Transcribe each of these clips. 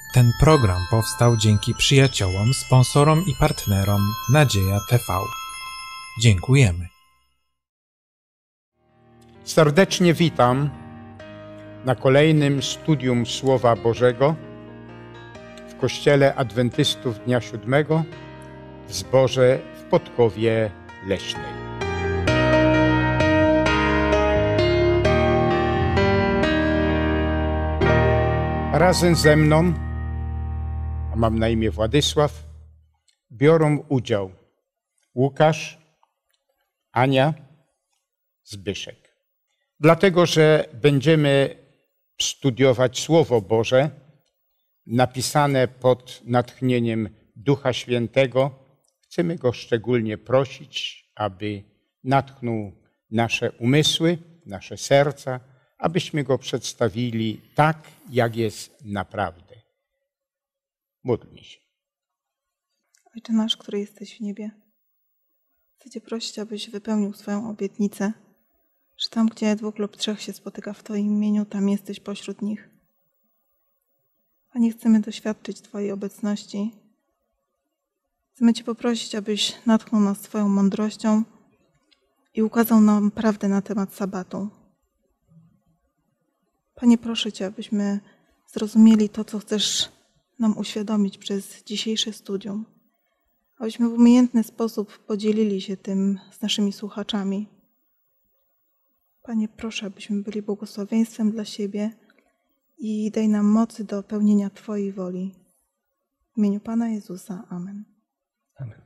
Ten program powstał dzięki przyjaciołom, sponsorom i partnerom Nadzieja TV. Dziękujemy. Serdecznie witam na kolejnym studium Słowa Bożego w Kościele Adwentystów Dnia Siódmego w zborze w Podkowie Leśnej. Razem ze mną, a mam na imię Władysław, biorą udział Łukasz, Ania, Zbyszek. Dlatego, że będziemy studiować Słowo Boże napisane pod natchnieniem Ducha Świętego, chcemy Go szczególnie prosić, aby natchnął nasze umysły, nasze serca, abyśmy Go przedstawili tak, jak jest naprawdę. Módlmy się. Ojcze nasz, który jesteś w niebie, chcę Cię prosić, abyś wypełnił swoją obietnicę, że tam, gdzie 2 lub 3 się spotyka w Twoim imieniu, tam jesteś pośród nich. Panie, chcemy doświadczyć Twojej obecności. Chcemy Cię poprosić, abyś natchnął nas swoją mądrością i ukazał nam prawdę na temat sabatu. Panie, proszę Cię, abyśmy zrozumieli to, co chcesz nam uświadomić przez dzisiejsze studium. Abyśmy w umiejętny sposób podzielili się tym z naszymi słuchaczami. Panie, proszę, abyśmy byli błogosławieństwem dla siebie i daj nam mocy do pełnienia Twojej woli. W imieniu Pana Jezusa. Amen. Amen.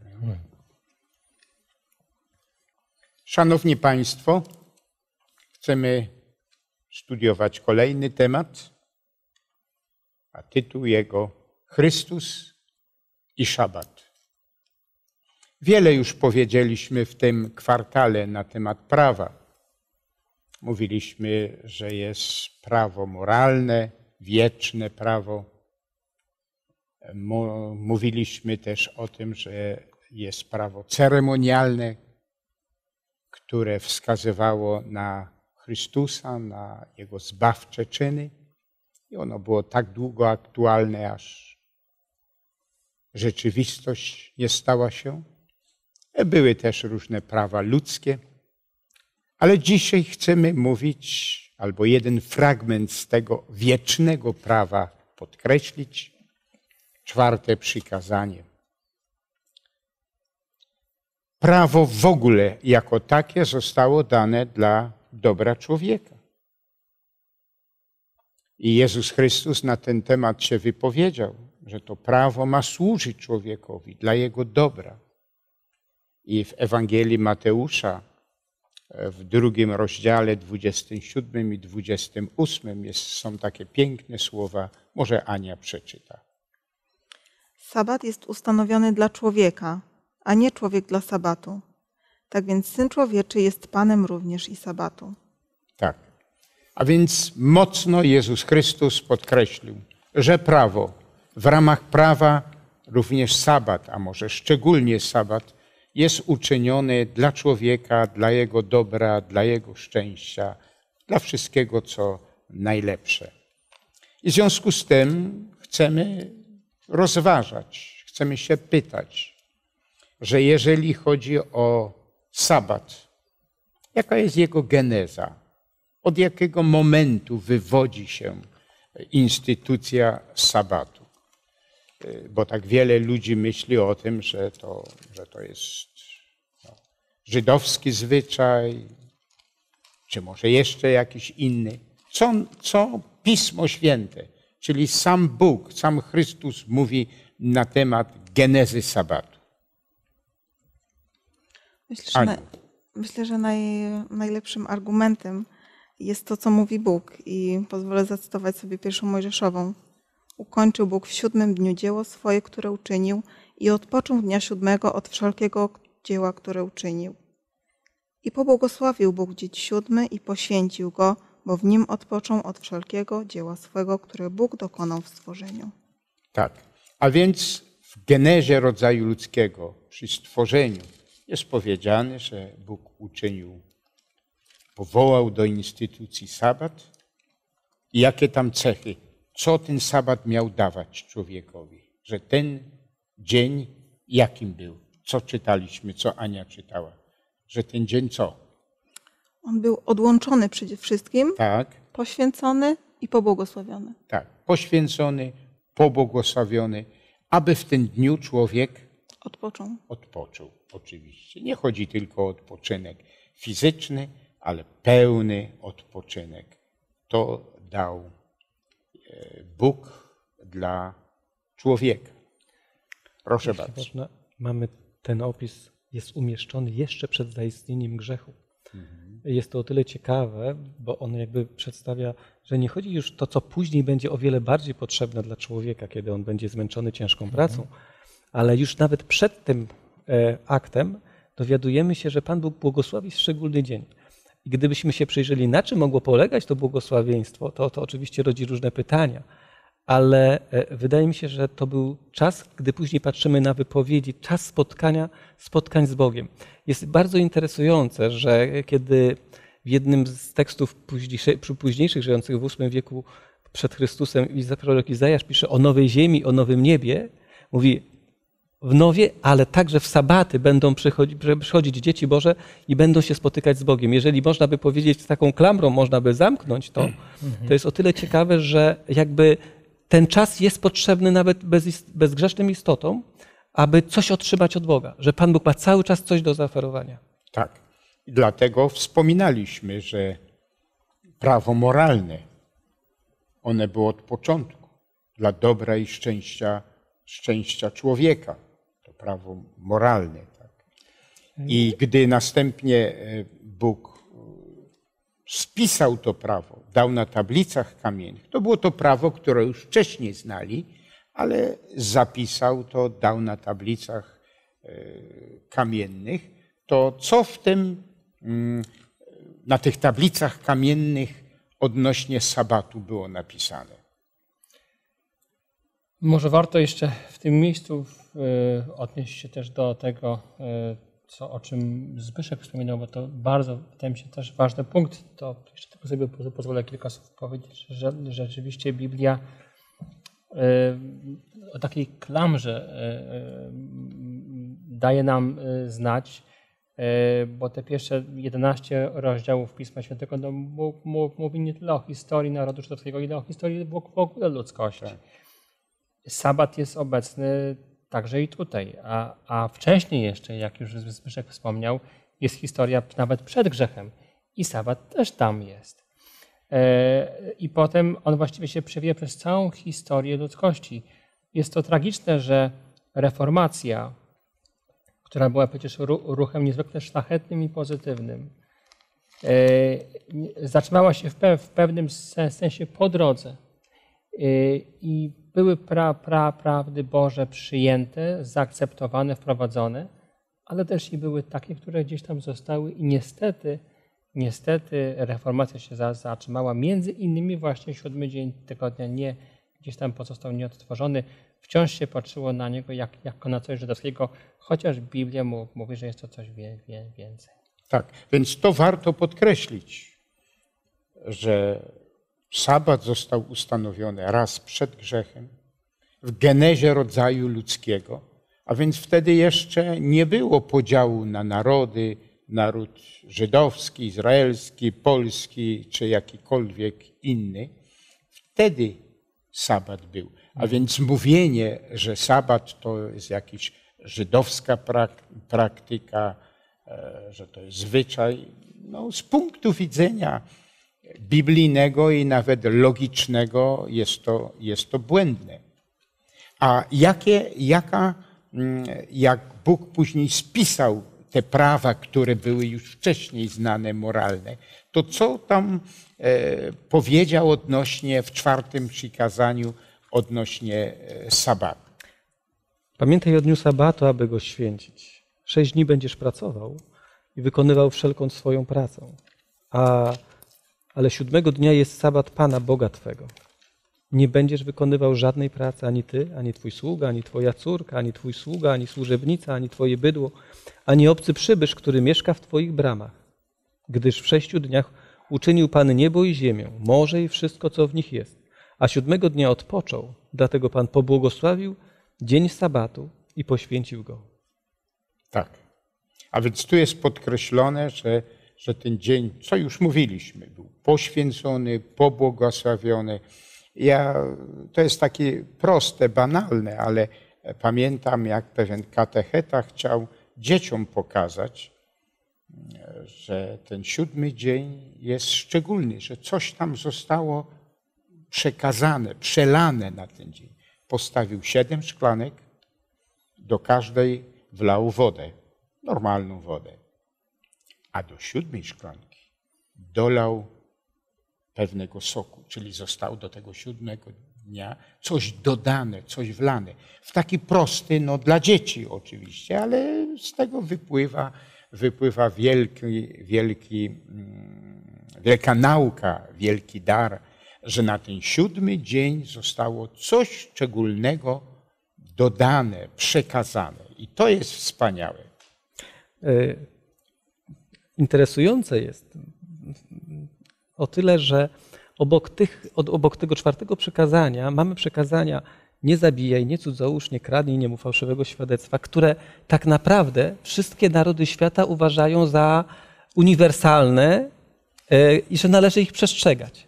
Szanowni Państwo, chcemy studiować kolejny temat, a tytuł jego Chrystus i Szabat. Wiele już powiedzieliśmy w tym kwartale na temat prawa. Mówiliśmy, że jest prawo moralne, wieczne prawo. Mówiliśmy też o tym, że jest prawo ceremonialne, które wskazywało na Chrystusa, na Jego zbawcze czyny. I ono było tak długo aktualne, aż rzeczywistość nie stała się. Były też różne prawa ludzkie. Ale dzisiaj chcemy mówić, albo jeden fragment z tego wiecznego prawa podkreślić, 4. przykazanie. Prawo w ogóle jako takie zostało dane dla dobra człowieka. I Jezus Chrystus na ten temat się wypowiedział, że to prawo ma służyć człowiekowi dla jego dobra. I w Ewangelii Mateusza w 2 rozdziale, 27 i 28 są takie piękne słowa. Może Ania przeczyta. Sabat jest ustanowiony dla człowieka, a nie człowiek dla sabatu. Tak więc Syn Człowieczy jest Panem również i sabatu. Tak. A więc mocno Jezus Chrystus podkreślił, że prawo, w ramach prawa również sabat, a może szczególnie sabat, jest uczyniony dla człowieka, dla jego dobra, dla jego szczęścia, dla wszystkiego, co najlepsze. I w związku z tym chcemy rozważać, chcemy się pytać, że jeżeli chodzi o sabat, jaka jest jego geneza? Od jakiego momentu wywodzi się instytucja sabatu? Bo tak wiele ludzi myśli o tym, że to jest żydowski zwyczaj, czy może jeszcze jakiś inny. Co Pismo Święte, czyli sam Bóg, sam Chrystus mówi na temat genezy sabatu? Myślę, że najlepszym argumentem jest to, co mówi Bóg, i pozwolę zacytować sobie 1 Mojżeszową. Ukończył Bóg w 7 dniu dzieło swoje, które uczynił, i odpoczął dnia 7 od wszelkiego dzieła, które uczynił. I pobłogosławił Bóg dzień 7 i poświęcił go, bo w nim odpoczął od wszelkiego dzieła swego, które Bóg dokonał w stworzeniu. Tak, a więc w genezie rodzaju ludzkiego, przy stworzeniu, jest powiedziane, że Bóg powołał do instytucji sabat. I jakie tam cechy co ten sabat miał dawać człowiekowi. Że ten dzień jakim był? Co czytaliśmy, co Ania czytała? Że ten dzień co? On był odłączony przede wszystkim, Tak, poświęcony i pobłogosławiony. tak. Poświęcony, pobłogosławiony, aby w tym dniu człowiek odpoczął. Oczywiście. Nie chodzi tylko o odpoczynek fizyczny, ale pełny odpoczynek. To dał Bóg dla człowieka. Proszę bardzo. Można, mamy ten opis, jest umieszczony jeszcze przed zaistnieniem grzechu. Jest to o tyle ciekawe, bo on jakby przedstawia, że nie chodzi już to, co później będzie o wiele bardziej potrzebne dla człowieka, kiedy on będzie zmęczony ciężką pracą, ale już nawet przed tym aktem dowiadujemy się, że Pan Bóg błogosławi szczególny dzień. I gdybyśmy się przyjrzeli, na czym mogło polegać to błogosławieństwo, to oczywiście rodzi różne pytania, ale wydaje mi się, że to był czas, gdy później patrzymy na wypowiedzi, czas spotkań z Bogiem. Jest bardzo interesujące, że kiedy w jednym z tekstów późniejszych, żyjących w VIII wieku przed Chrystusem, prorok Izajasz pisze o nowej ziemi, o nowym niebie, mówi w nowie, ale także w sabaty będą przychodzić dzieci Boże i będą się spotykać z Bogiem. Jeżeli można by powiedzieć, taką klamrą można by zamknąć to jest o tyle ciekawe, że jakby ten czas jest potrzebny nawet bezgrzesznym istotom, aby coś otrzymać od Boga, że Pan Bóg ma cały czas coś do zaoferowania. Tak. I dlatego wspominaliśmy, że prawo moralne, one było od początku dla dobra i szczęścia człowieka. To prawo moralne. Tak. I gdy następnie Bóg spisał to prawo, dał na tablicach kamiennych, to było to prawo, które już wcześniej znali, ale zapisał to, dał na tablicach kamiennych, to co w tym, na tych tablicach kamiennych odnośnie sabatu było napisane? Może warto jeszcze w tym miejscu odnieść się też do tego, o czym Zbyszek wspominał, bo to bardzo, wydaje mi się, też ważny punkt. To jeszcze tylko sobie pozwolę kilka słów powiedzieć, że rzeczywiście Biblia o takiej klamrze daje nam znać, bo te pierwsze 11 rozdziałów Pisma Świętego mówi nie tyle o historii narodu żydowskiego, ile o historii w ogóle ludzkości. Tak. Sabat jest obecny także i tutaj, a wcześniej jeszcze, jak już Zbyszek wspomniał, jest historia nawet przed grzechem i sabat też tam jest. I potem on właściwie się przewija przez całą historię ludzkości. Jest to tragiczne, że reformacja, która była przecież ruchem niezwykle szlachetnym i pozytywnym, zatrzymała się w pewnym sensie po drodze. I były prawdy Boże przyjęte, zaakceptowane, wprowadzone, ale też i były takie, które gdzieś tam zostały i niestety reformacja się zatrzymała. Między innymi właśnie 7 dzień tygodnia nie gdzieś tam pozostał nieodtworzony. Wciąż się patrzyło na niego jako na coś żydowskiego, chociaż Biblia mówi, że jest to coś więcej. Tak, więc to warto podkreślić, że sabat został ustanowiony raz przed grzechem, w genezie rodzaju ludzkiego, a więc wtedy jeszcze nie było podziału na narody, naród żydowski, izraelski, polski czy jakikolwiek inny. Wtedy sabat był. A więc mówienie, że sabat to jest jakaś żydowska praktyka, że to jest zwyczaj, no, z punktu widzenia biblijnego i nawet logicznego jest to błędne. A jak Bóg później spisał te prawa, które były już wcześniej znane, moralne, to co tam powiedział odnośnie w 4. przykazaniu odnośnie sabatu? Pamiętaj o dniu sabatu, aby go święcić. 6 dni będziesz pracował i wykonywał wszelką swoją pracę. Ale 7 dnia jest sabat Pana, Boga Twego. Nie będziesz wykonywał żadnej pracy, ani ty, ani twój sługa, ani twoja córka, ani twój sługa, ani służebnica, ani twoje bydło, ani obcy przybysz, który mieszka w twoich bramach. Gdyż w 6 dniach uczynił Pan niebo i ziemię, morze i wszystko, co w nich jest, a 7 dnia odpoczął. Dlatego Pan pobłogosławił dzień sabatu i poświęcił go. Tak. A więc tu jest podkreślone, że ten dzień, co już mówiliśmy, był poświęcony, pobłogosławiony. To jest takie proste, banalne, ale pamiętam, jak pewien katecheta chciał dzieciom pokazać, że ten 7 dzień jest szczególny, że coś tam zostało przekazane, przelane na ten dzień. Postawił 7 szklanek, do każdej wlał wodę, normalną wodę, a do 7 szklanki dolał pewnego soku, czyli zostało do tego 7 dnia coś dodane, coś wlane. W taki prosty, dla dzieci oczywiście, ale z tego wypływa wielka nauka, wielki dar, że na ten 7 dzień zostało coś szczególnego dodane, przekazane. I to jest wspaniałe. Interesujące jest o tyle, że obok tego 4. przykazania mamy przekazania nie zabijaj, nie cudzołóż, nie kradnij, nie mów fałszywego świadectwa, które tak naprawdę wszystkie narody świata uważają za uniwersalne i że należy ich przestrzegać.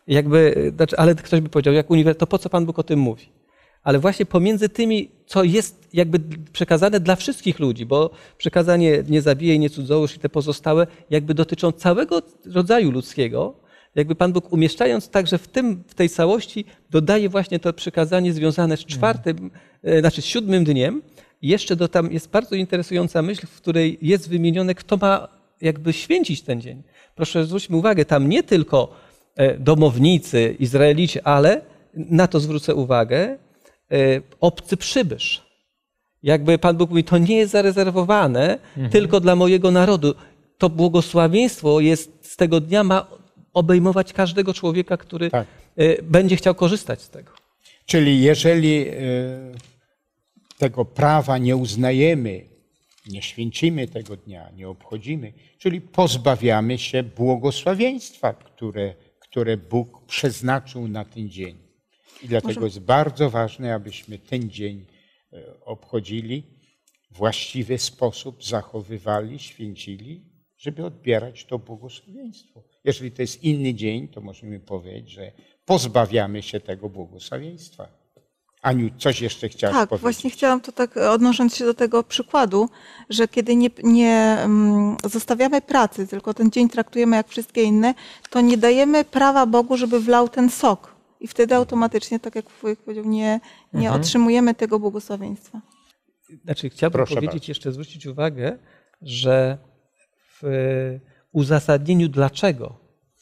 Ale ktoś by powiedział, to po co Pan Bóg o tym mówi? Ale właśnie pomiędzy tymi, co jest jakby przekazane dla wszystkich ludzi, bo przekazanie nie zabijaj, nie cudzołóż i te pozostałe jakby dotyczą całego rodzaju ludzkiego, jakby Pan Bóg umieszczając także w tej całości dodaje właśnie to przykazanie związane z 7 dniem. I jeszcze tam jest bardzo interesująca myśl, w której jest wymienione, kto ma jakby święcić ten dzień. Proszę zwróćmy uwagę, tam nie tylko domownicy, Izraelici, ale na to zwrócę uwagę, obcy przybysz. Jakby Pan Bóg mówi, to nie jest zarezerwowane tylko dla mojego narodu. To błogosławieństwo jest z tego dnia, ma obejmować każdego człowieka, który będzie chciał korzystać z tego. Czyli jeżeli tego prawa nie uznajemy, nie święcimy tego dnia, nie obchodzimy, czyli pozbawiamy się błogosławieństwa, które Bóg przeznaczył na ten dzień. I dlatego jest bardzo ważne, abyśmy ten dzień obchodzili, w właściwy sposób zachowywali, święcili, żeby odbierać to błogosławieństwo. Jeżeli to jest inny dzień, to możemy powiedzieć, że pozbawiamy się tego błogosławieństwa. Aniu, coś jeszcze chciałaś powiedzieć? Tak, właśnie chciałam to tak, odnosząc się do tego przykładu, że kiedy nie zostawiamy pracy, tylko ten dzień traktujemy jak wszystkie inne, to nie dajemy prawa Bogu, żeby wlał ten sok. I wtedy automatycznie, tak jak wujek powiedział, nie otrzymujemy tego błogosławieństwa. Chciałbym powiedzieć, jeszcze zwrócić uwagę, że w uzasadnieniu dlaczego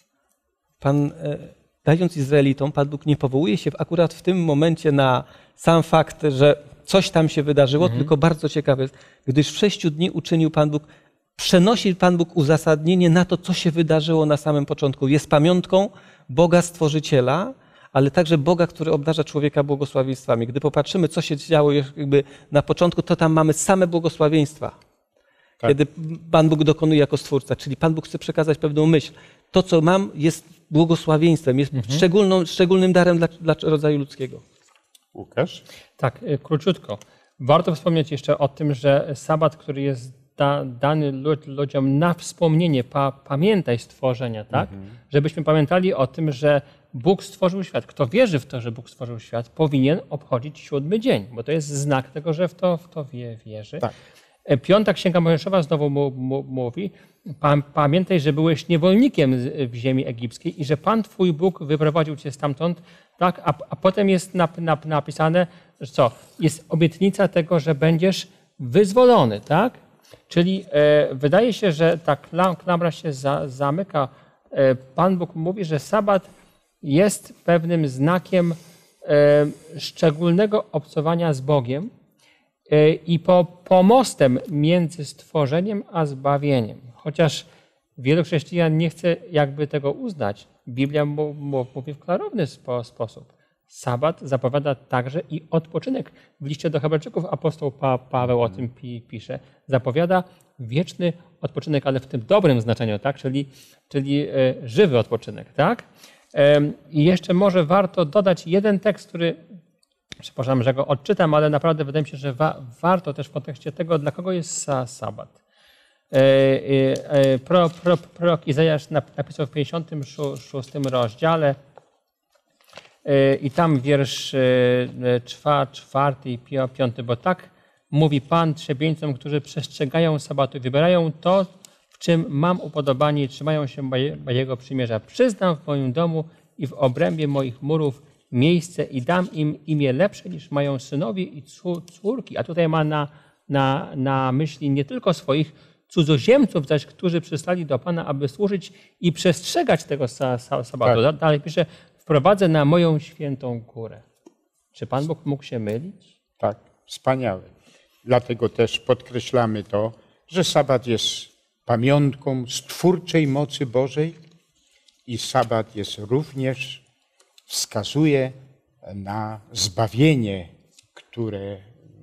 Pan, dając Izraelitom, Pan Bóg nie powołuje się akurat w tym momencie na sam fakt, że coś tam się wydarzyło, tylko bardzo ciekawe jest, gdyż w 6 dni uczynił Pan Bóg, przenosi Pan Bóg uzasadnienie na to, co się wydarzyło na samym początku. Jest pamiątką Boga Stworzyciela, ale także Boga, który obdarza człowieka błogosławieństwami. Gdy popatrzymy, co się działo jakby na początku, to tam mamy same błogosławieństwa. Tak. Kiedy Pan Bóg dokonuje jako Stwórca, czyli Pan Bóg chce przekazać pewną myśl. To, co mam, jest błogosławieństwem, jest szczególnym darem dla rodzaju ludzkiego. Łukasz? Tak, króciutko. Warto wspomnieć jeszcze o tym, że sabat, który jest dany ludziom na wspomnienie, pamiętaj stworzenia, tak? Żebyśmy pamiętali o tym, że Bóg stworzył świat. Kto wierzy w to, że Bóg stworzył świat, powinien obchodzić 7 dzień, bo to jest znak tego, że w to wierzy. Tak. 5. Księga Mojżeszowa znowu mówi, pamiętaj, że byłeś niewolnikiem w ziemi egipskiej i że Pan Twój Bóg wyprowadził cię stamtąd, tak? A potem jest napisane, że co? Jest obietnica tego, że będziesz wyzwolony, tak? Czyli wydaje się, że ta klamra się zamyka. Pan Bóg mówi, że sabat jest pewnym znakiem szczególnego obcowania z Bogiem i pomostem między stworzeniem a zbawieniem. Chociaż wielu chrześcijan nie chce jakby tego uznać, Biblia mówi w klarowny sposób. Sabat zapowiada także i odpoczynek. W liście do Hebrajczyków apostoł Paweł o tym pisze. Zapowiada wieczny odpoczynek, ale w tym dobrym znaczeniu, tak? Czyli żywy odpoczynek, tak? I jeszcze może warto dodać jeden tekst, który, przepraszam, że go odczytam, ale naprawdę wydaje mi się, że warto też w kontekście tego, dla kogo jest sabat. Prorok Izajasz napisał w 56 rozdziale i tam wiersz 4 i 5, bo tak mówi Pan trzebieńcom, którzy przestrzegają sabatu, wybierają to, w czym mam upodobanie i trzymają się mojego przymierza. Przyznam w moim domu i w obrębie moich murów miejsce i dam im imię lepsze niż mają synowie i córki. A tutaj ma na myśli nie tylko swoich cudzoziemców, zaś którzy przystali do Pana, aby służyć i przestrzegać tego sabatu. Tak. Dalej pisze, wprowadzę na moją świętą górę. Czy Pan Bóg mógł się mylić? Tak, wspaniałe. Dlatego też podkreślamy to, że sabat jest pamiątką stwórczej mocy Bożej i sabat jest również, wskazuje na zbawienie, które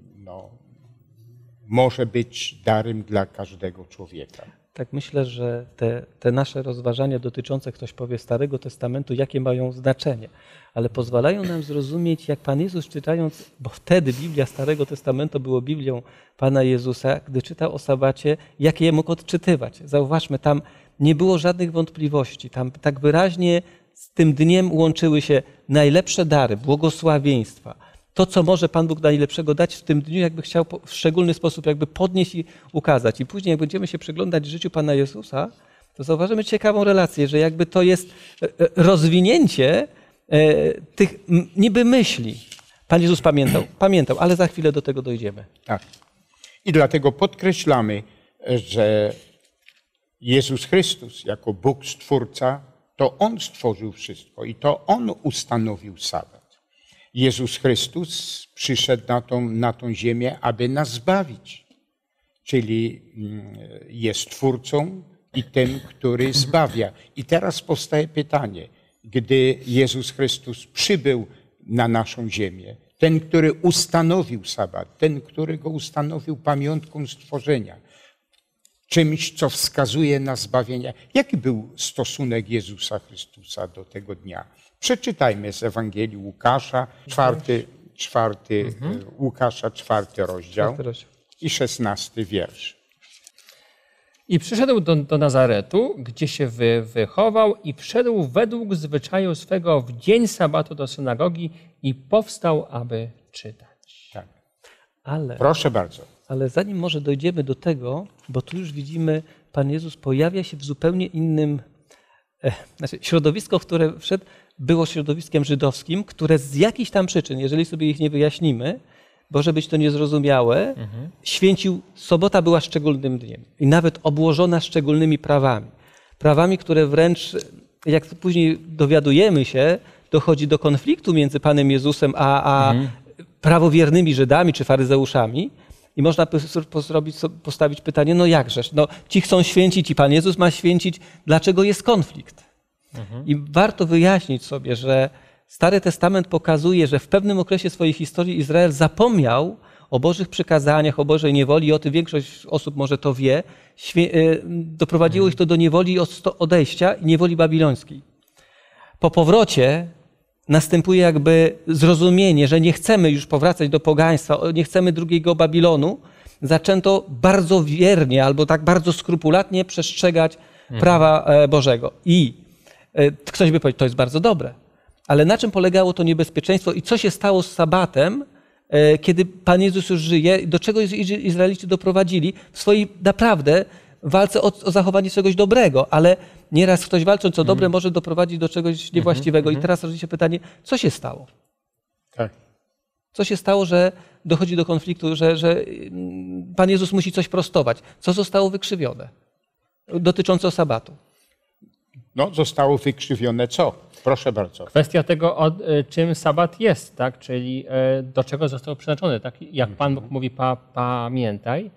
może być darem dla każdego człowieka. Tak, myślę, że te nasze rozważania dotyczące, ktoś powie, Starego Testamentu, jakie mają znaczenie, ale pozwalają nam zrozumieć, jak Pan Jezus czytając, bo wtedy Biblia Starego Testamentu było Biblią Pana Jezusa, gdy czytał o sabacie, jakie je mógł odczytywać. Zauważmy, tam nie było żadnych wątpliwości, tam tak wyraźnie z tym dniem łączyły się najlepsze dary, błogosławieństwa, to, co może Pan Bóg najlepszego dać w tym dniu, jakby chciał w szczególny sposób jakby podnieść i ukazać. I później, jak będziemy się przyglądać życiu Pana Jezusa, to zauważymy ciekawą relację, że jakby to jest rozwinięcie tych niby myśli. Pan Jezus pamiętał, ale za chwilę do tego dojdziemy. Tak. I dlatego podkreślamy, że Jezus Chrystus jako Bóg Stwórca, to On stworzył wszystko i to On ustanowił sabat. Jezus Chrystus przyszedł na tą ziemię, aby nas zbawić. Czyli jest Twórcą i tym, który zbawia. I teraz powstaje pytanie, gdy Jezus Chrystus przybył na naszą ziemię, ten, który ustanowił sabat, ten, który go ustanowił pamiątką stworzenia, czymś, co wskazuje na zbawienie. Jaki był stosunek Jezusa Chrystusa do tego dnia? Przeczytajmy z Ewangelii Łukasza, Łukasza, 4 rozdział i 16 wiersz. I przyszedł do Nazaretu, gdzie się wychował i wszedł według zwyczaju swego w dzień sabatu do synagogi i powstał, aby czytać. Tak. Ale, proszę bardzo. Ale zanim może dojdziemy do tego, bo tu już widzimy, Pan Jezus pojawia się w zupełnie innym, środowisko, w które wszedł, było środowiskiem żydowskim, które z jakichś tam przyczyn, jeżeli sobie ich nie wyjaśnimy, może być to niezrozumiałe, święcił, sobota była szczególnym dniem i nawet obłożona szczególnymi prawami. Prawami, które wręcz, jak później dowiadujemy się, dochodzi do konfliktu między Panem Jezusem a prawowiernymi Żydami czy faryzeuszami. I można postawić pytanie, no jakżeż, no ci chcą święcić i Pan Jezus ma święcić, dlaczego jest konflikt? I warto wyjaśnić sobie, że Stary Testament pokazuje, że w pewnym okresie swojej historii Izrael zapomniał o Bożych przykazaniach, o Bożej niewoli i o tym większość osób może to wie. Doprowadziło ich to do niewoli odejścia i niewoli babilońskiej. Po powrocie następuje jakby zrozumienie, że nie chcemy już powracać do pogaństwa, nie chcemy drugiego Babilonu. Zaczęto bardzo wiernie albo tak bardzo skrupulatnie przestrzegać prawa Bożego. I ktoś by powiedział, to jest bardzo dobre. Ale na czym polegało to niebezpieczeństwo i co się stało z sabatem, kiedy Pan Jezus już żyje, do czego Izraelici doprowadzili w swojej naprawdę walce o zachowanie czegoś dobrego, ale nieraz ktoś walcząc o dobre może doprowadzić do czegoś niewłaściwego. I teraz rodzi się pytanie, co się stało? Tak. Co się stało, że dochodzi do konfliktu, że Pan Jezus musi coś prostować? Co zostało wykrzywione dotyczące sabatu? No, zostało wykrzywione co? Proszę bardzo. Kwestia tego, czym sabat jest, tak? Czyli do czego został przeznaczony. Tak? Jak Pan Bóg mówi, pamiętaj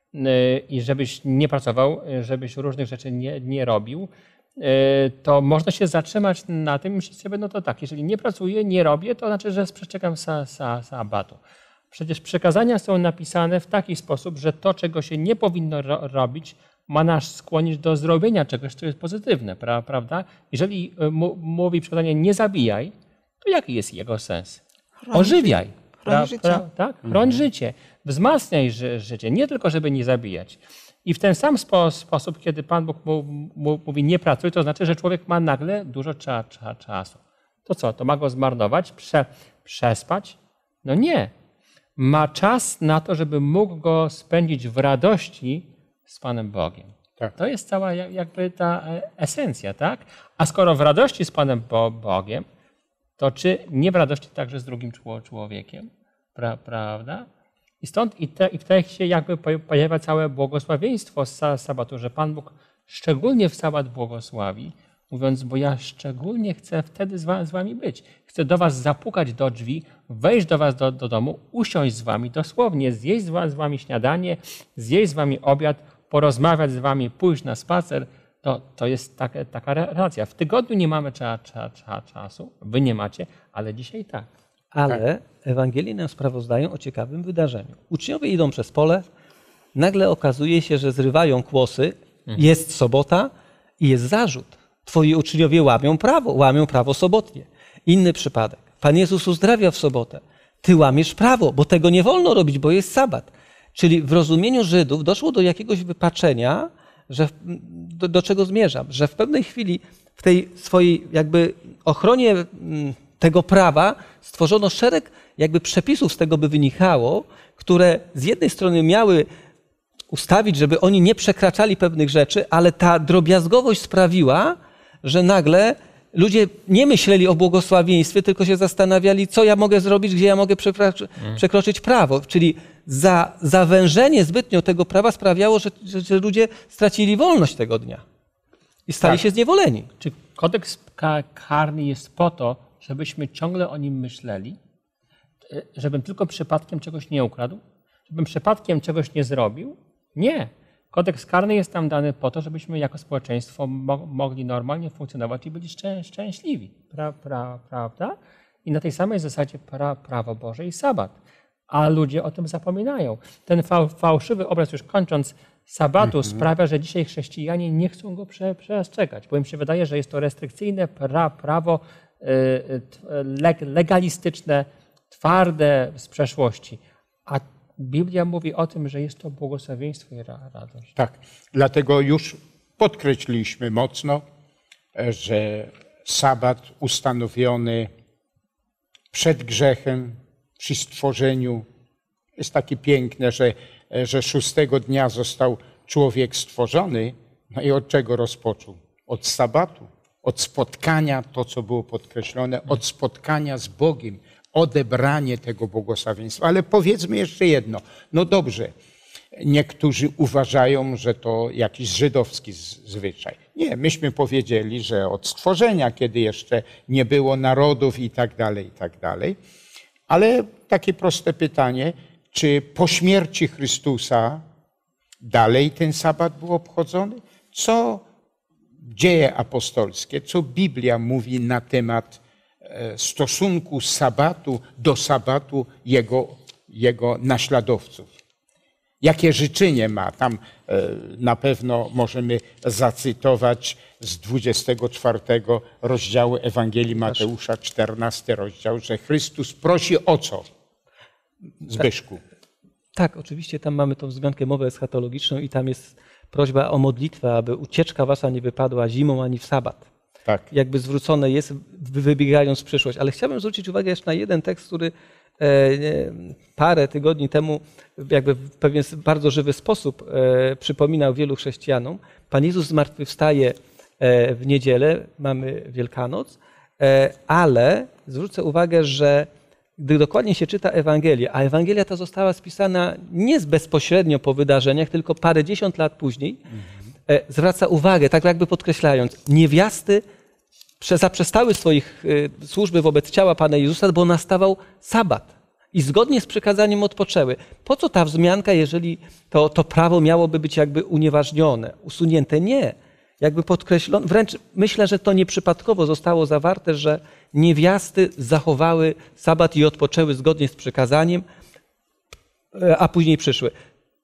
i żebyś nie pracował, żebyś różnych rzeczy nie robił, to można się zatrzymać na tym i myśleć sobie, no to tak, jeżeli nie pracuję, nie robię, to znaczy, że przestrzegam sabatu. Przecież przekazania są napisane w taki sposób, że to, czego się nie powinno robić, ma nas skłonić do zrobienia czegoś, co jest pozytywne, prawda? Jeżeli mówi przykazanie nie zabijaj, to jaki jest jego sens? Ożywiaj. Chroń życie. Tak? Chroń życie. Wzmacniaj życie. Nie tylko, żeby nie zabijać. I w ten sam sposób, kiedy Pan Bóg mówi nie pracuj, to znaczy, że człowiek ma nagle dużo czasu. To co? To ma go zmarnować? Przespać? No nie. Ma czas na to, żeby mógł go spędzić w radości z Panem Bogiem. Tak. To jest cała jakby ta esencja, tak? A skoro w radości z Panem Bogiem, to czy nie w radości także z drugim człowiekiem? Prawda? I stąd i w tekście jakby pojawia całe błogosławieństwo z sabatu, że Pan Bóg szczególnie w sabat błogosławi, mówiąc, bo ja szczególnie chcę wtedy z wami być. Chcę do was zapukać do drzwi, wejść do was do domu, usiąść z wami, dosłownie zjeść z wami śniadanie, zjeść z wami obiad, porozmawiać z wami, pójść na spacer. To jest taka relacja. W tygodniu nie mamy czasu, wy nie macie, ale dzisiaj tak. Ale Ewangelii nam sprawozdają o ciekawym wydarzeniu. Uczniowie idą przez pole, nagle okazuje się, że zrywają kłosy, jest sobota i jest zarzut. Twoi uczniowie łamią prawo sobotnie. Inny przypadek. Pan Jezus uzdrawia w sobotę. Ty łamiesz prawo, bo tego nie wolno robić, bo jest sabat. Czyli w rozumieniu Żydów doszło do jakiegoś wypaczenia, że do czego zmierzam, że w pewnej chwili w tej swojej jakby ochronie tego prawa stworzono szereg jakby przepisów, z tego by wynikało, które z jednej strony miały ustawić, żeby oni nie przekraczali pewnych rzeczy, ale ta drobiazgowość sprawiła, że nagle ludzie nie myśleli o błogosławieństwie, tylko się zastanawiali, co ja mogę zrobić, gdzie ja mogę przekroczyć prawo. Czyli zawężenie zbytnio tego prawa sprawiało, że ludzie stracili wolność tego dnia i stali się zniewoleni. Czy kodeks karny jest po to, żebyśmy ciągle o nim myśleli? Żebym tylko przypadkiem czegoś nie ukradł? Żebym przypadkiem czegoś nie zrobił? Nie. Kodeks karny jest nam dany po to, żebyśmy jako społeczeństwo mogli normalnie funkcjonować i byli szczęśliwi. Prawda? I na tej samej zasadzie prawo Boże i sabat. A ludzie o tym zapominają. Ten fałszywy obraz, już kończąc, sabatu sprawia, że dzisiaj chrześcijanie nie chcą go przestrzegać, bo im się wydaje, że jest to restrykcyjne prawo legalistyczne, twarde z przeszłości. A Biblia mówi o tym, że jest to błogosławieństwo i radość. Tak, dlatego już podkreśliliśmy mocno, że sabat ustanowiony przed grzechem, przy stworzeniu, jest takie piękne, że 6 dnia został człowiek stworzony. No i od czego rozpoczął? Od sabatu, od spotkania, to co było podkreślone, od spotkania z Bogiem, odebranie tego błogosławieństwa. Ale powiedzmy jeszcze jedno. No dobrze, niektórzy uważają, że to jakiś żydowski zwyczaj. Nie, myśmy powiedzieli, że od stworzenia, kiedy jeszcze nie było narodów i tak dalej. Ale takie proste pytanie, czy po śmierci Chrystusa dalej ten sabat był obchodzony? Co dzieje apostolskie, co Biblia mówi na temat stosunku sabatu do sabatu jego naśladowców? Jakie życzenie ma? Tam na pewno możemy zacytować z 24 rozdziału Ewangelii Mateusza, 14 rozdział, że Chrystus prosi o co? Zbyszku. Tak, oczywiście tam mamy tą wzmiankę mowę eschatologiczną i tam jest prośba o modlitwę, aby ucieczka wasza nie wypadła zimą ani w sabat. Tak. Jakby zwrócone jest, wybiegając w przyszłość. Ale chciałbym zwrócić uwagę jeszcze na jeden tekst, który parę tygodni temu jakby w pewien bardzo żywy sposób przypominał wielu chrześcijanom. Pan Jezus zmartwychwstaje w niedzielę, mamy Wielkanoc, ale zwrócę uwagę, że gdy dokładnie się czyta Ewangelię, a Ewangelia ta została spisana nie bezpośrednio po wydarzeniach, tylko parędziesiąt lat później, zwraca uwagę, tak jakby podkreślając, niewiasty zaprzestały swoich służby wobec ciała Pana Jezusa, bo nastawał sabat i zgodnie z przykazaniem odpoczęły. Po co ta wzmianka, jeżeli to prawo miałoby być jakby unieważnione, usunięte? Nie. Jakby podkreślono, wręcz myślę, że to nieprzypadkowo zostało zawarte, że niewiasty zachowały sabat i odpoczęły zgodnie z przykazaniem, a później przyszły.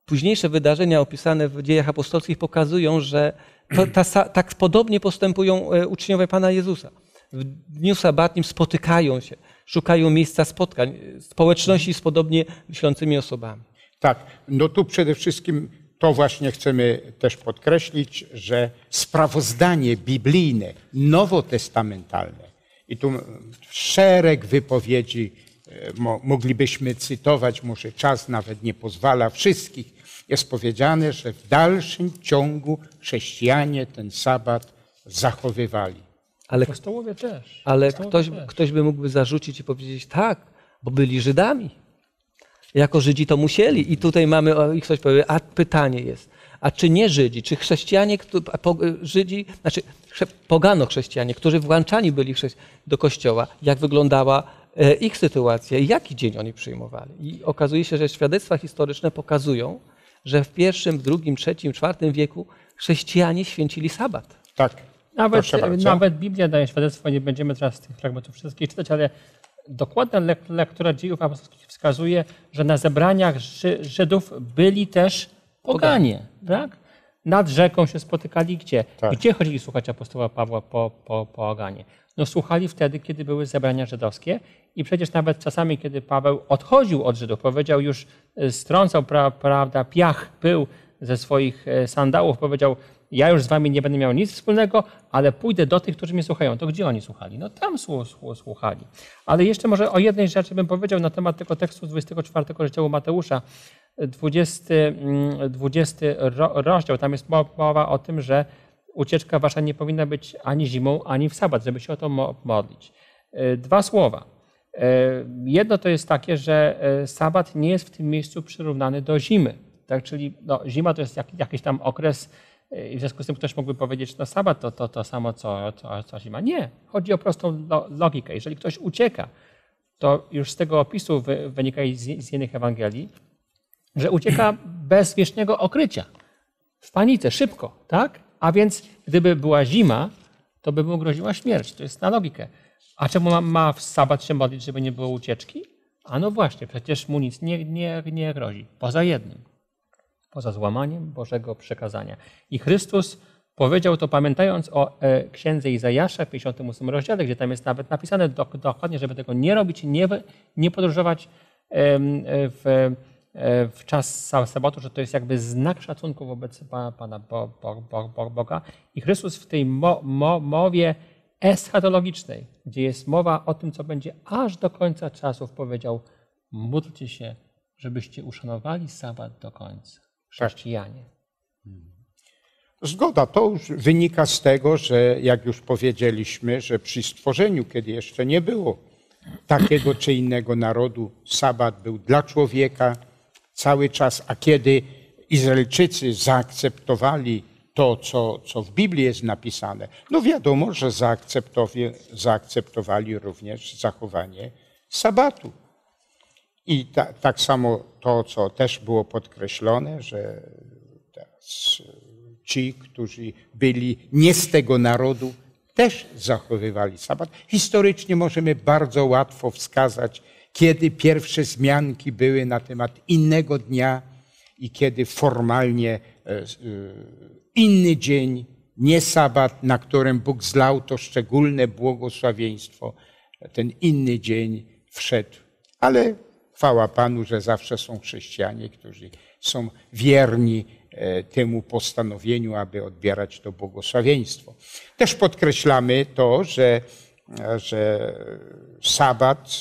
późniejsze wydarzenia opisane w Dziejach Apostolskich pokazują, że tak podobnie postępują uczniowie Pana Jezusa. W dniu sabatnim spotykają się, szukają miejsca spotkań, społeczności z podobnie myślącymi osobami. Tak, no tu przede wszystkim to właśnie chcemy też podkreślić, że sprawozdanie biblijne, nowotestamentalne i tu szereg wypowiedzi moglibyśmy cytować, może czas nawet nie pozwala wszystkich, jest powiedziane, że w dalszym ciągu chrześcijanie ten sabat zachowywali. Ale Apostołowie też. Ale ktoś by mógłby zarzucić i powiedzieć tak, bo byli Żydami. Jako Żydzi to musieli. I tutaj mamy, i ktoś powie, a pytanie jest, a czy nie Żydzi, czy chrześcijanie, Żydzi, znaczy pogano-chrześcijanie, którzy włączani byli do kościoła, jak wyglądała ich sytuacja i jaki dzień oni przyjmowali. I okazuje się, że świadectwa historyczne pokazują, że w I, II, III, IV wieku chrześcijanie święcili sabat. Tak. Nawet Biblia daje świadectwo, nie będziemy teraz tych fragmentów wszystkich czytać, ale dokładna lektura Dziejów Apostolskich wskazuje, że na zebraniach Żydów byli też poganie. Tak? Nad rzeką się spotykali gdzie? Tak. Gdzie chodzili słuchać apostoła Pawła po poganie? No słuchali wtedy, kiedy były zebrania żydowskie i przecież nawet czasami, kiedy Paweł odchodził od Żydów, powiedział już, strącał piach, pył ze swoich sandałów, powiedział, ja już z wami nie będę miał nic wspólnego, ale pójdę do tych, którzy mnie słuchają. To gdzie oni słuchali? No tam słuchali. Ale jeszcze może o jednej rzeczy bym powiedział na temat tego tekstu z 24 rozdziału Mateusza, 20 rozdział. Tam jest mowa o tym, że ucieczka wasza nie powinna być ani zimą, ani w sabat, żeby się o to modlić. Dwa słowa. Jedno to jest takie, że sabat nie jest w tym miejscu przyrównany do zimy. Tak? Czyli zima to jest jakiś tam okres, i w związku z tym ktoś mógłby powiedzieć, no sabat to samo co zima. Nie, chodzi o prostą logikę. Jeżeli ktoś ucieka, to już z tego opisu wynika z innych Ewangelii, że ucieka bez wiecznego okrycia, w panice, szybko, tak? A więc gdyby była zima, to by mu groziła śmierć. To jest na logikę. A czemu ma w sabat się modlić, żeby nie było ucieczki? A no właśnie, przecież mu nic nie grozi. Poza jednym. Poza złamaniem Bożego przekazania. I Chrystus powiedział to, pamiętając o księdze Izajasza w 58 rozdziale, gdzie tam jest nawet napisane dokładnie, żeby tego nie robić, nie podróżować w czas sabatu, że to jest jakby znak szacunku wobec Pana Boga. I Chrystus w tej mowie eschatologicznej, gdzie jest mowa o tym, co będzie aż do końca czasów, powiedział, módlcie się, żebyście uszanowali sabat do końca. Chrześcijanie. Zgoda, to już wynika z tego, że jak już powiedzieliśmy, że przy stworzeniu, kiedy jeszcze nie było takiego czy innego narodu, sabat był dla człowieka cały czas, a kiedy Izraelczycy zaakceptowali to, co w Biblii jest napisane, no wiadomo, że zaakceptowali również zachowanie sabatu. I tak samo to, co też było podkreślone, że teraz ci, którzy byli nie z tego narodu, też zachowywali sabat. Historycznie możemy bardzo łatwo wskazać, kiedy pierwsze wzmianki były na temat innego dnia i kiedy formalnie inny dzień, nie sabat, na którym Bóg zlał to szczególne błogosławieństwo, ten inny dzień wszedł. Ale chwała Panu, że zawsze są chrześcijanie, którzy są wierni temu postanowieniu, aby odbierać to błogosławieństwo. Też podkreślamy to, że sabat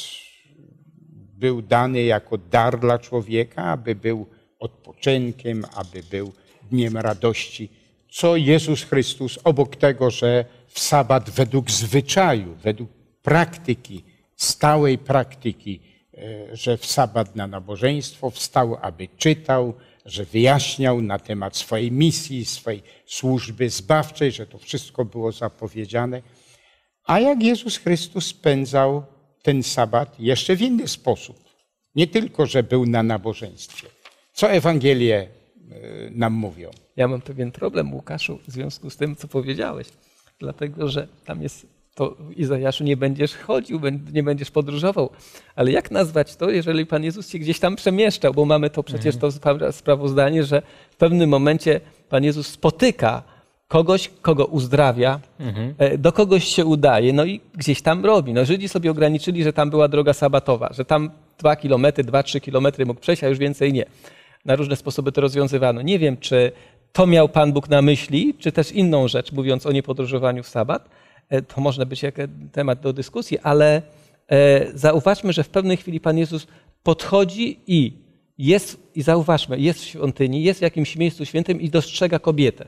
był dany jako dar dla człowieka, aby był odpoczynkiem, aby był dniem radości. Co Jezus Chrystus, obok tego, że w sabat według zwyczaju, według praktyki, stałej praktyki, że w sabat na nabożeństwo wstał, aby czytał, że wyjaśniał na temat swojej misji, swojej służby zbawczej, że to wszystko było zapowiedziane. A jak Jezus Chrystus spędzał ten sabat jeszcze w inny sposób. Nie tylko, że był na nabożeństwie. Co Ewangelie nam mówią? Ja mam pewien problem, Łukaszu, w związku z tym, co powiedziałeś. Dlatego, że tam jest to w Izajaszu nie będziesz chodził, nie będziesz podróżował. Ale jak nazwać to, jeżeli Pan Jezus się gdzieś tam przemieszczał? Bo mamy to przecież to sprawozdanie, że w pewnym momencie Pan Jezus spotyka kogoś, kogo uzdrawia, do kogoś się udaje, no i gdzieś tam robi. No Żydzi sobie ograniczyli, że tam była droga sabatowa, że tam 2-3 kilometry mógł przejść, a już więcej nie. Na różne sposoby to rozwiązywano. Nie wiem, czy to miał Pan Bóg na myśli, czy też inną rzecz, mówiąc o niepodróżowaniu w sabat. To może być jakiś temat do dyskusji, ale zauważmy, że w pewnej chwili Pan Jezus podchodzi i zauważmy, jest w świątyni, jest w jakimś miejscu świętym i dostrzega kobietę.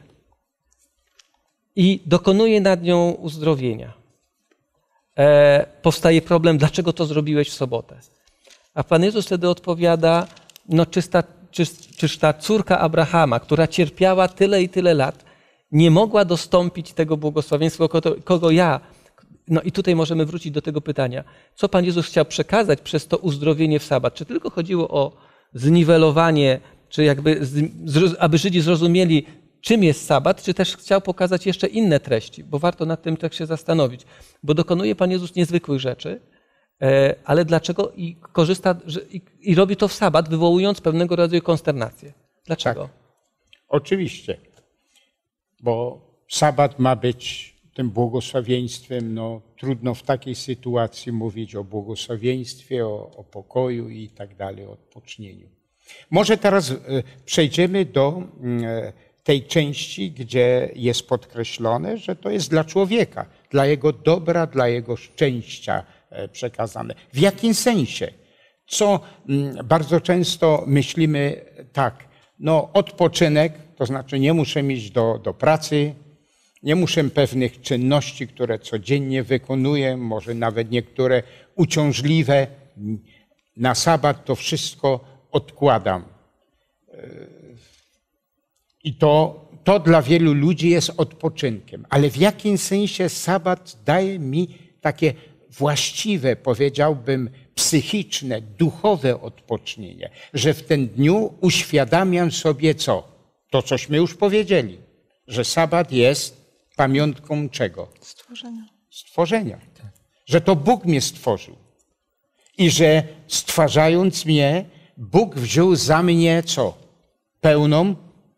I dokonuje nad nią uzdrowienia. Powstaje problem, dlaczego to zrobiłeś w sobotę? A Pan Jezus wtedy odpowiada, no czyż ta córka Abrahama, która cierpiała tyle i tyle lat, nie mogła dostąpić tego błogosławieństwa, kogo ja. No i tutaj możemy wrócić do tego pytania. Co Pan Jezus chciał przekazać przez to uzdrowienie w sabat? Czy tylko chodziło o zniwelowanie, czy jakby, aby Żydzi zrozumieli, czym jest sabat, czy też chciał pokazać jeszcze inne treści? Bo warto nad tym tak się zastanowić. Bo dokonuje Pan Jezus niezwykłych rzeczy, ale dlaczego? I korzysta, i robi to w sabat, wywołując pewnego rodzaju konsternację. Dlaczego? Tak. Oczywiście. Bo sabat ma być tym błogosławieństwem. No, trudno w takiej sytuacji mówić o błogosławieństwie, o pokoju i tak dalej, o odpocznieniu. Może teraz przejdziemy do tej części, gdzie jest podkreślone, że to jest dla człowieka, dla jego dobra, dla jego szczęścia przekazane. W jakim sensie? Co bardzo często myślimy tak, no odpoczynek, to znaczy nie muszę iść do pracy, nie muszę pewnych czynności, które codziennie wykonuję, może nawet niektóre uciążliwe, na sabat to wszystko odkładam. I to dla wielu ludzi jest odpoczynkiem. Ale w jakim sensie sabat daje mi takie właściwe, powiedziałbym, psychiczne, duchowe odpocznienie, że w ten dniu uświadamiam sobie co? To, cośmy już powiedzieli, że sabat jest pamiątką czego? Stworzenia. Stworzenia. Że to Bóg mnie stworzył. I że stwarzając mnie, Bóg wziął za mnie co? Pełną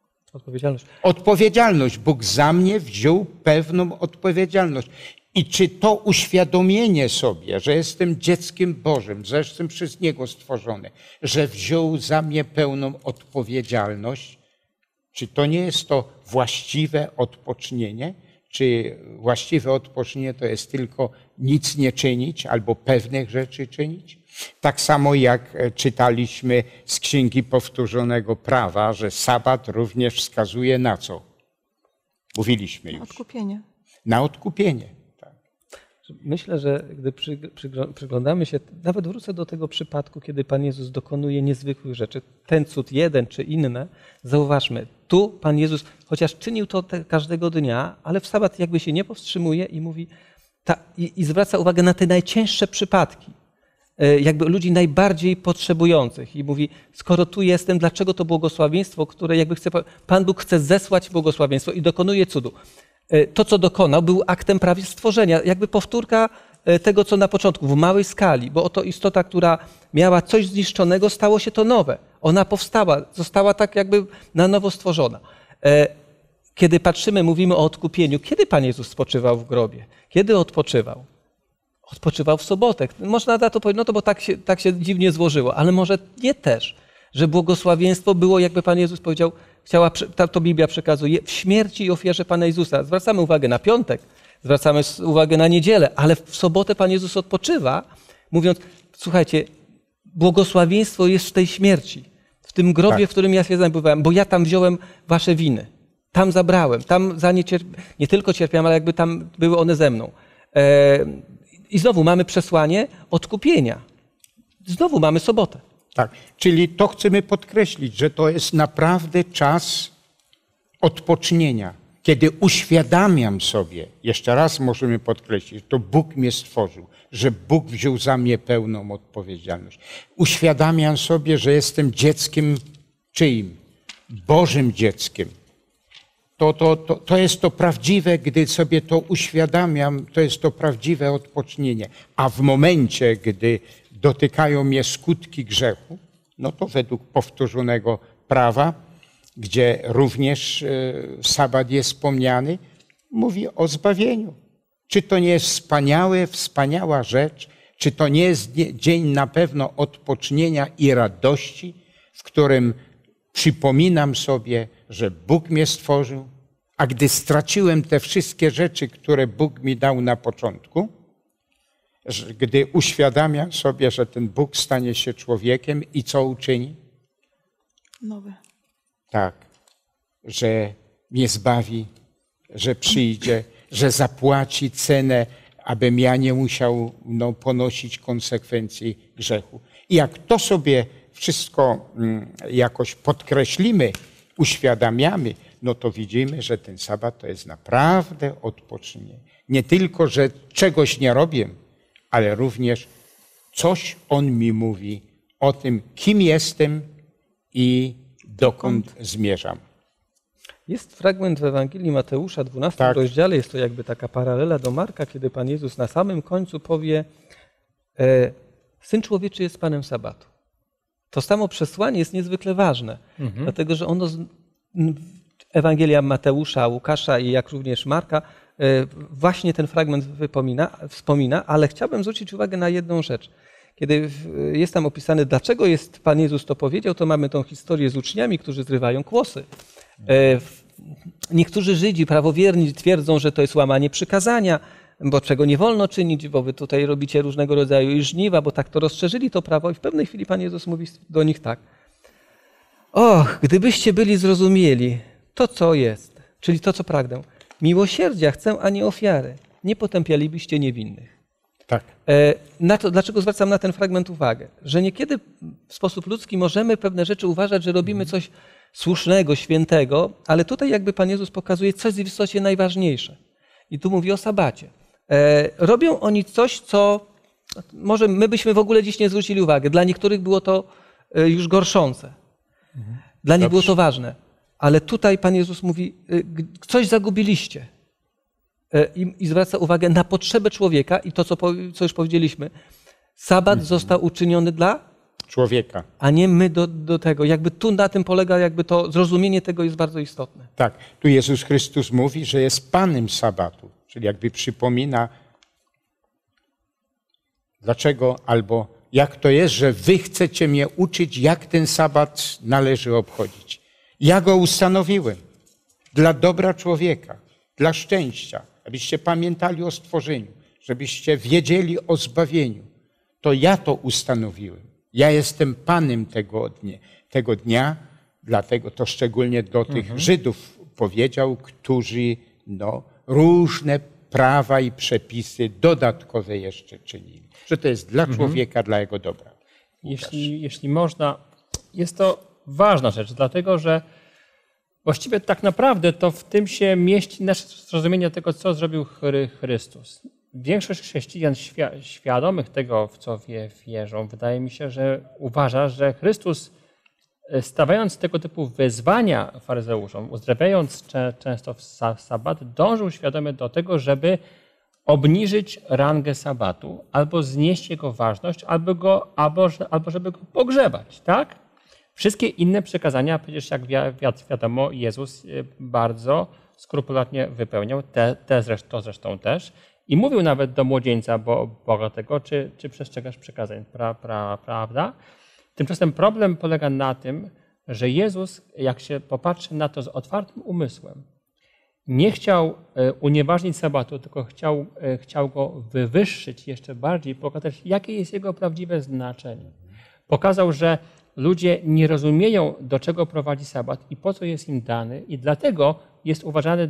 odpowiedzialność. Bóg za mnie wziął pewną odpowiedzialność. I czy to uświadomienie sobie, że jestem dzieckiem Bożym, że jestem przez Niego stworzony, że wziął za mnie pełną odpowiedzialność, czy to nie jest to właściwe odpocznienie? Czy właściwe odpocznienie to jest tylko nic nie czynić albo pewnych rzeczy czynić? Tak samo jak czytaliśmy z Księgi Powtórzonego Prawa, że sabat również wskazuje na co? Mówiliśmy już. Na odkupienie. Na odkupienie. Tak. Myślę, że gdy przyglądamy się, nawet wrócę do tego przypadku, kiedy Pan Jezus dokonuje niezwykłych rzeczy, ten cud jeden czy inne, zauważmy, tu Pan Jezus, chociaż czynił to każdego dnia, ale w sabat jakby się nie powstrzymuje i mówi, i zwraca uwagę na te najcięższe przypadki, jakby ludzi najbardziej potrzebujących i mówi, skoro tu jestem, dlaczego to błogosławieństwo, które jakby Pan Bóg chce zesłać błogosławieństwo i dokonuje cudu. To, co dokonał, był aktem prawie stworzenia, jakby powtórka tego, co na początku, w małej skali, bo oto istota, która miała coś zniszczonego, stało się to nowe. Ona powstała, została tak jakby na nowo stworzona. Kiedy patrzymy, mówimy o odkupieniu, kiedy Pan Jezus spoczywał w grobie? Kiedy odpoczywał? Odpoczywał w sobotę. Można na to powiedzieć, no to bo tak się dziwnie złożyło, ale może nie też, że błogosławieństwo było, jakby Pan Jezus powiedział, to Biblia przekazuje, w śmierci i ofierze Pana Jezusa. Zwracamy uwagę na piątek, zwracamy uwagę na niedzielę, ale w sobotę Pan Jezus odpoczywa, mówiąc, słuchajcie, błogosławieństwo jest w tej śmierci, w tym grobie, tak, w którym ja się znajdowałem, bo ja tam wziąłem wasze winy, tam zabrałem, tam za nie tylko cierpiałem, ale jakby tam były one ze mną. I znowu mamy przesłanie odkupienia. Znowu mamy sobotę. Tak, czyli to chcemy podkreślić, że to jest naprawdę czas odpocznienia. Kiedy uświadamiam sobie, jeszcze raz możemy podkreślić, to Bóg mnie stworzył, że Bóg wziął za mnie pełną odpowiedzialność. Uświadamiam sobie, że jestem dzieckiem czyim? Bożym dzieckiem. to jest to prawdziwe, gdy sobie to uświadamiam, to jest to prawdziwe odpocznienie. A w momencie, gdy dotykają mnie skutki grzechu, no to według powtórzonego prawa, gdzie również sabat jest wspomniany, mówi o zbawieniu. Czy to nie jest wspaniała rzecz? Czy to nie jest dzień na pewno odpocznienia i radości, w którym przypominam sobie, że Bóg mnie stworzył, a gdy straciłem te wszystkie rzeczy, które Bóg mi dał na początku, gdy uświadamiam sobie, że ten Bóg stanie się człowiekiem i co uczyni? Nowe. Tak, że mnie zbawi, że przyjdzie, że zapłaci cenę, abym ja nie musiał ponosić konsekwencji grzechu. I jak to sobie wszystko jakoś podkreślimy, uświadamiamy, no to widzimy, że ten sabat to jest naprawdę odpocznienie. Nie tylko, że czegoś nie robię, ale również coś On mi mówi o tym, kim jestem i dokąd zmierzam. Jest fragment w Ewangelii Mateusza, 12 rozdziale, jest to jakby taka paralela do Marka, kiedy Pan Jezus na samym końcu powie: Syn Człowieczy jest Panem Sabatu. To samo przesłanie jest niezwykle ważne, dlatego że ono, Ewangelia Mateusza, Łukasza i jak również Marka, właśnie ten fragment wspomina, ale chciałbym zwrócić uwagę na jedną rzecz. Kiedy jest tam opisane, dlaczego Pan Jezus to powiedział, to mamy tą historię z uczniami, którzy zrywają kłosy. Niektórzy Żydzi prawowierni twierdzą, że to jest łamanie przykazania, bo czego nie wolno czynić, bo wy tutaj robicie różnego rodzaju żniwa, bo tak to rozszerzyli to prawo i w pewnej chwili Pan Jezus mówi do nich tak: och, gdybyście byli zrozumieli to, co jest, czyli to, co pragnę. Miłosierdzia chcę, a nie ofiary. Nie potępialibyście niewinnych. Tak. Dlaczego zwracam na ten fragment uwagę? Że niekiedy w sposób ludzki możemy pewne rzeczy uważać, że robimy coś słusznego, świętego, ale tutaj jakby Pan Jezus pokazuje, co jest w istocie najważniejsze. I tu mówi o sabacie. Robią oni coś, co może my byśmy w ogóle dziś nie zwrócili uwagi. Dla niektórych było to już gorszące. Dla nich było to ważne. Ale tutaj Pan Jezus mówi, coś zagubiliście. I zwraca uwagę na potrzebę człowieka i to, co już powiedzieliśmy. Sabat został uczyniony dla człowieka, a nie my do tego. Jakby tu na tym polega, jakby to zrozumienie tego jest bardzo istotne. Tak, tu Jezus Chrystus mówi, że jest Panem sabatu, czyli jakby przypomina, dlaczego albo jak to jest, że wy chcecie mnie uczyć, jak ten sabat należy obchodzić. Ja go ustanowiłem dla dobra człowieka, dla szczęścia, abyście pamiętali o stworzeniu, żebyście wiedzieli o zbawieniu. To ja to ustanowiłem. Ja jestem Panem tego dnia, dlatego to szczególnie do tych Żydów powiedział, którzy różne prawa i przepisy dodatkowe jeszcze czynili. Że to jest dla człowieka, dla jego dobra. Jeśli można, jest to ważna rzecz, dlatego że właściwie tak naprawdę to w tym się mieści nasze zrozumienie tego, co zrobił Chrystus. Większość chrześcijan świadomych tego, w co wierzą, wydaje mi się, że uważa, że Chrystus, stawiając tego typu wyzwania faryzeuszom, uzdrawiając często w sabat, dążył świadomie do tego, żeby obniżyć rangę sabatu, albo znieść jego ważność, albo żeby go pogrzebać. Tak? Wszystkie inne przykazania, przecież jak wiadomo, Jezus bardzo skrupulatnie wypełniał, to zresztą też. I mówił nawet do młodzieńca bogatego, czy przestrzegasz przykazań, prawda? Tymczasem problem polega na tym, że Jezus, jak się popatrzy na to z otwartym umysłem, nie chciał unieważnić sabatu, tylko chciał go wywyższyć jeszcze bardziej, pokazać, jakie jest jego prawdziwe znaczenie. Pokazał, że ludzie nie rozumieją, do czego prowadzi sabat i po co jest im dany, i dlatego jest uważany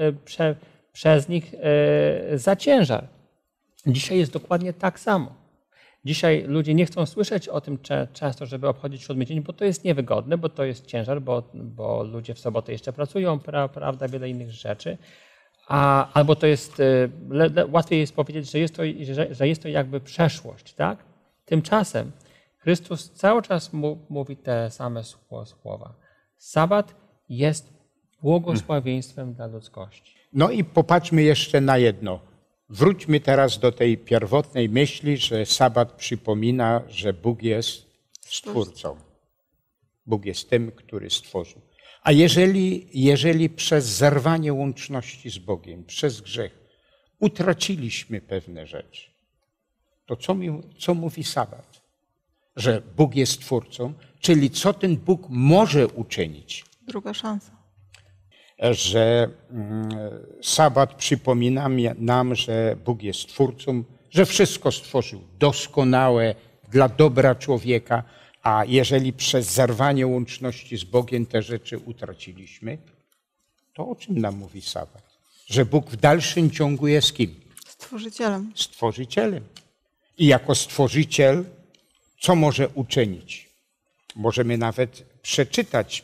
przez nich za ciężar. Dzisiaj jest dokładnie tak samo. Dzisiaj ludzie nie chcą słyszeć o tym często, żeby obchodzić 7 dzień, bo to jest niewygodne, bo to jest ciężar, bo ludzie w sobotę jeszcze pracują, prawda, wiele innych rzeczy. Albo to jest, łatwiej jest powiedzieć, że jest to jakby przeszłość. Tak? Tymczasem Chrystus cały czas mówi te same słowa. Sabat jest błogosławieństwem dla ludzkości. No i popatrzmy jeszcze na jedno. Wróćmy teraz do tej pierwotnej myśli, że sabat przypomina, że Bóg jest Stwórcą. Bóg jest tym, który stworzył. A jeżeli przez zerwanie łączności z Bogiem, przez grzech utraciliśmy pewne rzeczy, to co mówi sabat? Że Bóg jest Twórcą, czyli co ten Bóg może uczynić? Druga szansa. Że sabat przypomina nam, że Bóg jest Twórcą, że wszystko stworzył doskonałe dla dobra człowieka, a jeżeli przez zerwanie łączności z Bogiem te rzeczy utraciliśmy, to o czym nam mówi sabat? Że Bóg w dalszym ciągu jest kim? Stworzycielem. Stworzycielem. I jako stworzyciel co może uczynić? Możemy nawet przeczytać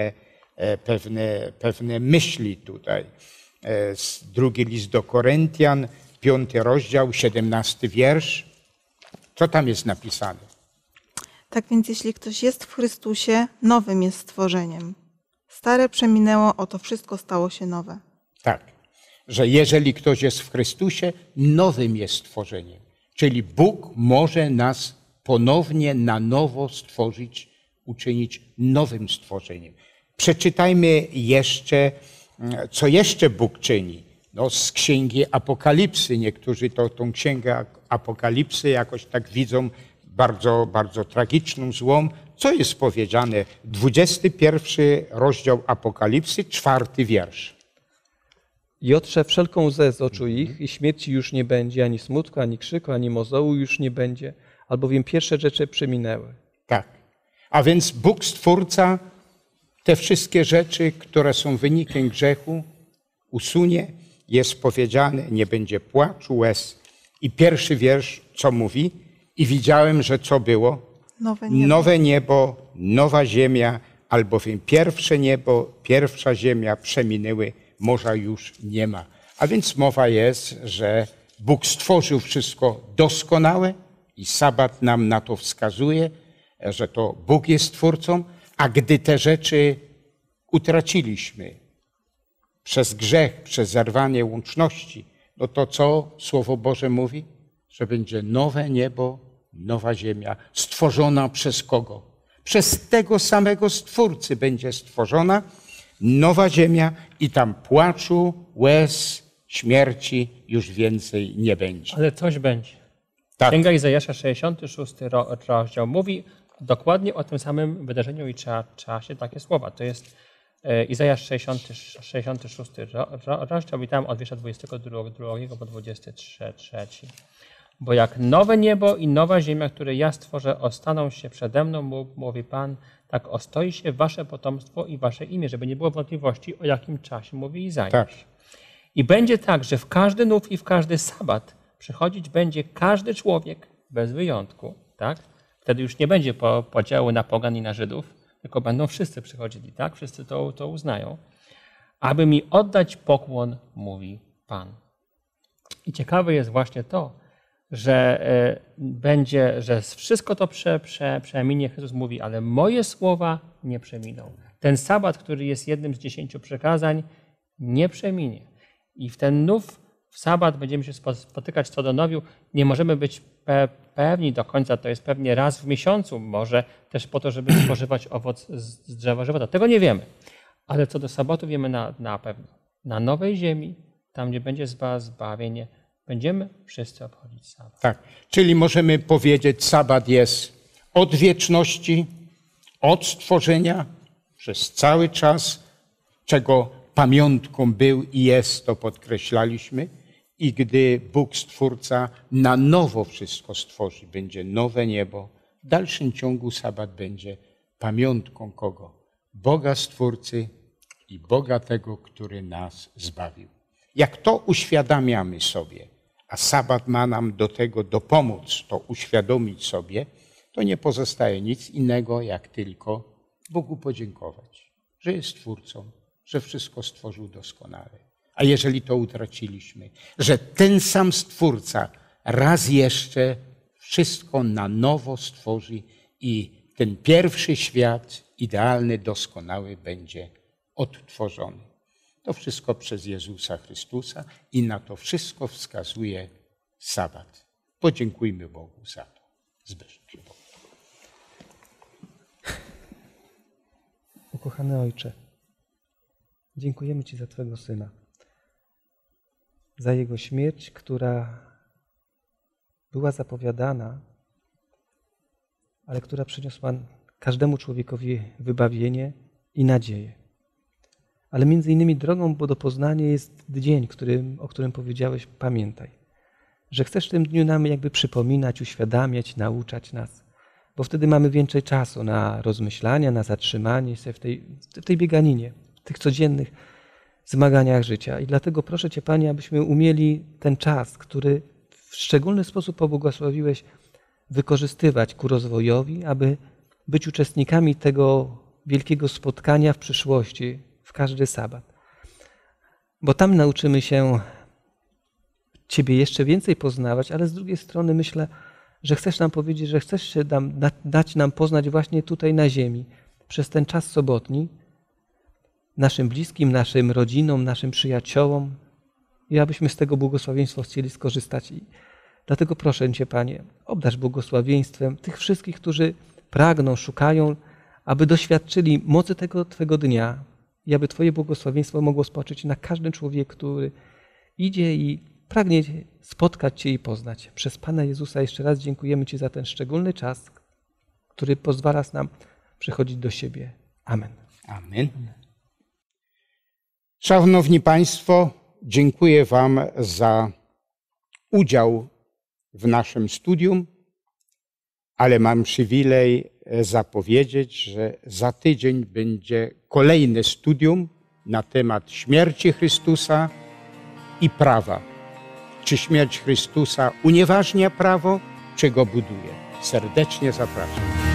pewne myśli tutaj. Drugi list do Koryntian, 5 rozdział, 17 wiersz. Co tam jest napisane? Tak więc jeśli ktoś jest w Chrystusie, nowym jest stworzeniem. Stare przeminęło, oto wszystko stało się nowe. Tak, że jeżeli ktoś jest w Chrystusie, nowym jest stworzeniem. Czyli Bóg może nas ponownie na nowo stworzyć, uczynić nowym stworzeniem. Przeczytajmy jeszcze, co jeszcze Bóg czyni. No, z Księgi Apokalipsy. Niektórzy tą Księgę Apokalipsy jakoś tak widzą bardzo, bardzo tragiczną, złą. Co jest powiedziane? 21 rozdział Apokalipsy, 4 wiersz. I otrze wszelką łzę z oczu ich i śmierci już nie będzie, ani smutku, ani krzyku, ani mozołu już nie będzie, albowiem pierwsze rzeczy przeminęły. Tak. A więc Bóg Stwórca te wszystkie rzeczy, które są wynikiem grzechu, usunie. Jest powiedziane, nie będzie płaczu, łez. I pierwszy wiersz, co mówi? I widziałem, że co było? Nowe niebo, nowa ziemia, albowiem pierwsze niebo, pierwsza ziemia przeminęły, morza już nie ma. A więc mowa jest, że Bóg stworzył wszystko doskonałe i sabat nam na to wskazuje, że to Bóg jest Twórcą, a gdy te rzeczy utraciliśmy przez grzech, przez zerwanie łączności, no to co Słowo Boże mówi? Że będzie nowe niebo, nowa ziemia, stworzona przez kogo? Przez tego samego Stwórcy będzie stworzona nowa ziemia i tam płaczu, łez, śmierci już więcej nie będzie. Ale coś będzie. Tak. Księga Izajasza, 66 rozdział mówi dokładnie o tym samym wydarzeniu i czasie takie słowa. To jest Izajasz 66 rozdział i tam od wiersza 22 po 23. Bo jak nowe niebo i nowa ziemia, które ja stworzę, ostaną się przede mną, mówi Pan, tak ostoi się wasze potomstwo i wasze imię, żeby nie było wątpliwości, o jakim czasie mówi Izajasz. Tak. I będzie tak, że w każdy nów i w każdy sabat przychodzić będzie każdy człowiek bez wyjątku. Tak? Wtedy już nie będzie podziału na pogan i na Żydów, tylko będą wszyscy przychodzili. Tak? Wszyscy to uznają. Aby mi oddać pokłon, mówi Pan. I ciekawe jest właśnie to, że że wszystko to przeminie, Chrystus mówi, ale moje słowa nie przeminą. Ten sabat, który jest jednym z 10 przykazań, nie przeminie. I w ten nów sabat będziemy się spotykać co do nowiu. Nie możemy być pewni do końca, to jest pewnie raz w miesiącu, może też po to, żeby spożywać owoc z drzewa żywota. Tego nie wiemy. Ale co do sabatu wiemy na pewno. Na nowej ziemi, tam gdzie będzie zbawienie, będziemy wszyscy obchodzić sabat. Tak, czyli możemy powiedzieć, sabat jest od wieczności, od stworzenia, przez cały czas, czego pamiątką był i jest, to podkreślaliśmy. I gdy Bóg Stwórca na nowo wszystko stworzy, będzie nowe niebo, w dalszym ciągu sabat będzie pamiątką kogo? Boga Stwórcy i Boga tego, który nas zbawił. Jak to uświadamiamy sobie, a sabat ma nam do tego dopomóc, to uświadomić sobie, to nie pozostaje nic innego, jak tylko Bogu podziękować, że jest Twórcą, że wszystko stworzył doskonale. A jeżeli to utraciliśmy, że ten sam Stwórca raz jeszcze wszystko na nowo stworzy i ten pierwszy świat, idealny, doskonały, będzie odtworzony. To wszystko przez Jezusa Chrystusa i na to wszystko wskazuje sabat. Podziękujmy Bogu za to. Zbierzmy się Bogu. Ukochany Ojcze, dziękujemy Ci za Twego Syna, za Jego śmierć, która była zapowiadana, ale która przyniosła każdemu człowiekowi wybawienie i nadzieję. Ale między innymi drogą do poznania jest dzień, o którym powiedziałeś, pamiętaj. Że chcesz w tym dniu nam jakby przypominać, uświadamiać, nauczać nas. Bo wtedy mamy więcej czasu na rozmyślania, na zatrzymanie się w tej bieganinie, w tych codziennych zmaganiach życia. I dlatego proszę Cię, Panie, abyśmy umieli ten czas, który w szczególny sposób pobłogosławiłeś, wykorzystywać ku rozwojowi, aby być uczestnikami tego wielkiego spotkania w przyszłości, w każdy sabat. Bo tam nauczymy się Ciebie jeszcze więcej poznawać, ale z drugiej strony myślę, że chcesz nam powiedzieć, że chcesz się dać nam poznać właśnie tutaj na ziemi, przez ten czas sobotni, naszym bliskim, naszym rodzinom, naszym przyjaciołom i abyśmy z tego błogosławieństwa chcieli skorzystać. I dlatego proszę Cię, Panie, obdarz błogosławieństwem tych wszystkich, którzy pragną, szukają, aby doświadczyli mocy tego Twego dnia i aby Twoje błogosławieństwo mogło spocząć na każdym człowieku, który idzie i pragnie spotkać Cię i poznać. Przez Pana Jezusa jeszcze raz dziękujemy Ci za ten szczególny czas, który pozwala nam przychodzić do siebie. Amen. Amen. Szanowni Państwo, dziękuję Wam za udział w naszym studium, ale mam przywilej zapowiedzieć, że za tydzień będzie kolejne studium na temat śmierci Chrystusa i prawa. Czy śmierć Chrystusa unieważnia prawo, czy go buduje? Serdecznie zapraszam.